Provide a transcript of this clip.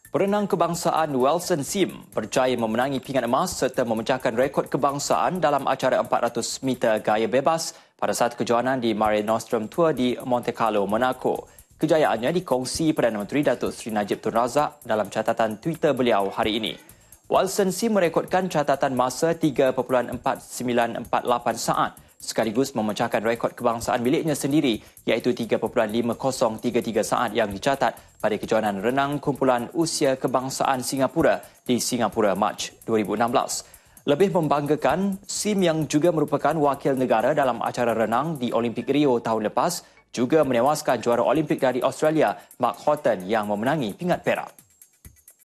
Perenang kebangsaan Wilson Sim berjaya memenangi pingat emas serta memecahkan rekod kebangsaan dalam acara 400 meter gaya bebas pada satu kejohanan di Mare Nostrum Tour di Monte Carlo, Monaco. Kejayaannya dikongsi Perdana Menteri Datuk Seri Najib Tun Razak dalam catatan Twitter beliau hari ini. Wilson Sim merekodkan catatan masa 3.4948 saat sekaligus memecahkan rekod kebangsaan miliknya sendiri iaitu 3.5033 saat yang dicatat pada kejohanan renang kumpulan usia kebangsaan Singapura di Singapura Mac 2016. Lebih membanggakan, Sim yang juga merupakan wakil negara dalam acara renang di Olimpik Rio tahun lepas juga menewaskan juara Olimpik dari Australia, Mark Houghton yang memenangi pingat perak.